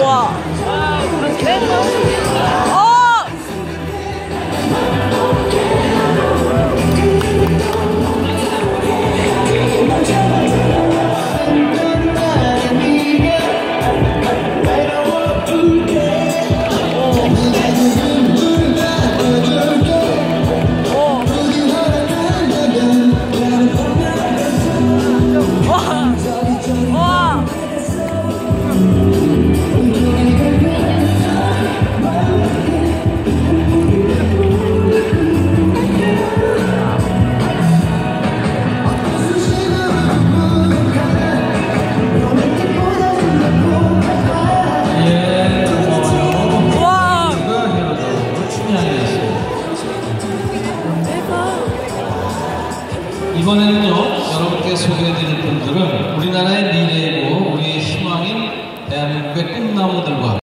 우와. 이번에는요, 여러분께 소개해드릴 분들은 우리나라의 미래이고 우리의 희망인 대한민국의 꿈나무들과